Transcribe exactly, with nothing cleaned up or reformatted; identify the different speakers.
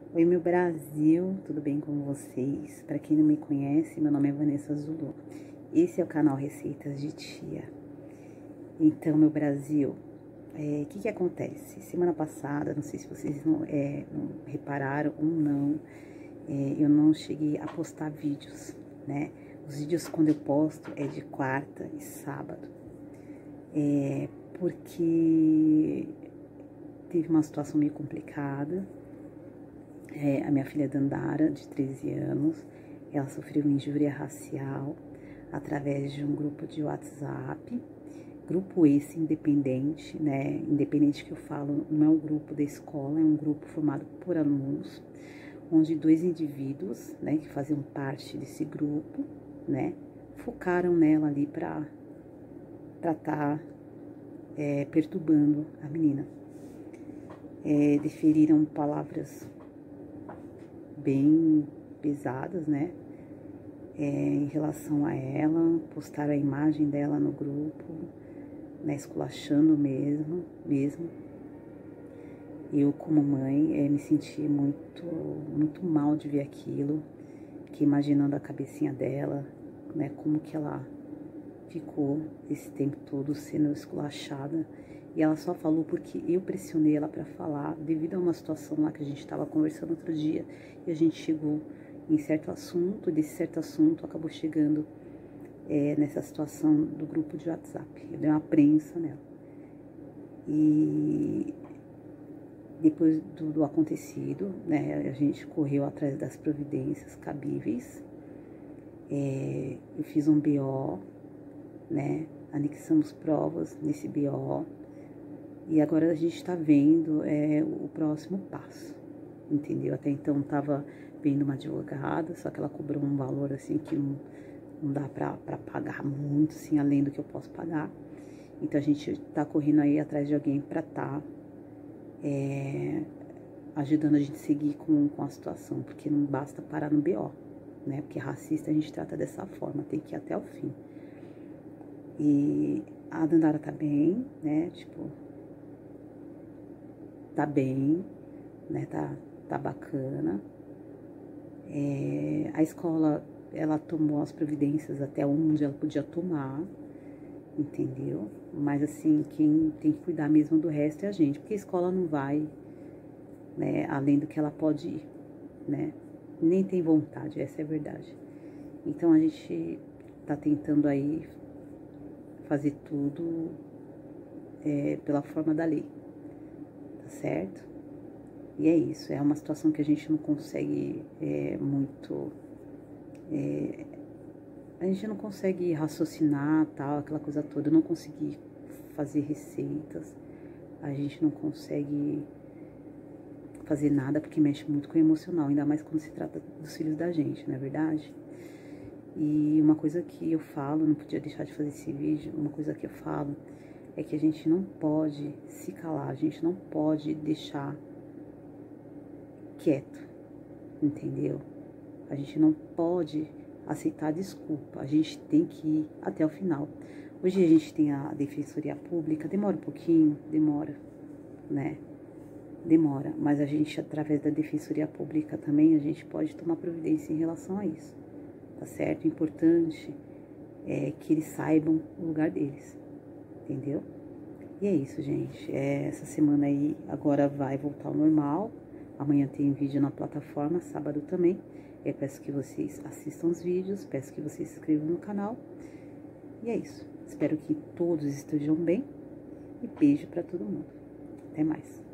Speaker 1: Oi, meu Brasil, tudo bem com vocês? Para quem não me conhece, meu nome é Vanessa Zulu. Esse é o canal Receitas de Tia. Então, meu Brasil, o é, que que acontece? Semana passada, não sei se vocês não, é, não repararam ou não, é, eu não cheguei a postar vídeos, né? Os vídeos quando eu posto é de quarta e sábado. É, porque teve uma situação meio complicada. É, a minha filha Dandara, de treze anos, ela sofreu injúria racial através de um grupo de WhatsApp, grupo esse independente, né, independente que eu falo, não é um grupo da escola, é um grupo formado por alunos, onde dois indivíduos, né, que faziam parte desse grupo, né, focaram nela ali pra estar tá, é, perturbando a menina. É, deferiram palavras bem pesadas, né, é, em relação a ela, postaram a imagem dela no grupo, né, esculachando mesmo, mesmo. Eu, como mãe, é, me senti muito, muito mal de ver aquilo, fiquei imaginando a cabecinha dela, né, como que ela ficou esse tempo todo sendo esculachada. E ela só falou porque eu pressionei ela para falar, devido a uma situação lá que a gente estava conversando outro dia, e a gente chegou em certo assunto, e desse certo assunto acabou chegando é, nessa situação do grupo de WhatsApp. Eu dei uma prensa nela. E depois do, do acontecido, né, a gente correu atrás das providências cabíveis. É, eu fiz um B O, né, anexamos provas nesse B O. E agora a gente tá vendo é, o próximo passo, entendeu? Até então tava vendo uma advogada, só que ela cobrou um valor assim que não, não dá pra, pra pagar muito, assim, além do que eu posso pagar. Então a gente tá correndo aí atrás de alguém pra tá é, ajudando a gente a seguir com, com a situação, porque não basta parar no B O, né? Porque racista a gente trata dessa forma, tem que ir até o fim. E a Dandara tá bem, né? Tipo, tá bem, né, tá, tá bacana. É, a escola, ela tomou as providências até onde ela podia tomar, entendeu? Mas, assim, quem tem que cuidar mesmo do resto é a gente, porque a escola não vai, né, além do que ela pode ir, né? Nem tem vontade, essa é a verdade. Então, a gente tá tentando aí fazer tudo é, pela forma da lei, tá certo? E é isso, é uma situação que a gente não consegue é, muito... É, a gente não consegue raciocinar, tal, aquela coisa toda. Eu não consegui fazer receitas, a gente não consegue fazer nada porque mexe muito com o emocional, ainda mais quando se trata dos filhos da gente, não é verdade? E uma coisa que eu falo, não podia deixar de fazer esse vídeo, uma coisa que eu falo é que a gente não pode se calar, a gente não pode deixar quieto, entendeu? A gente não pode aceitar desculpa, a gente tem que ir até o final. Hoje a gente tem a Defensoria Pública, demora um pouquinho, demora, né? Demora, mas a gente, através da Defensoria Pública também, a gente pode tomar providência em relação a isso, tá certo? O importante é que eles saibam o lugar deles, entendeu? E é isso, gente. É, essa semana aí agora vai voltar ao normal. Amanhã tem vídeo na plataforma, sábado também. Eu peço que vocês assistam os vídeos, peço que vocês se inscrevam no canal. E é isso. Espero que todos estejam bem. E beijo pra todo mundo. Até mais.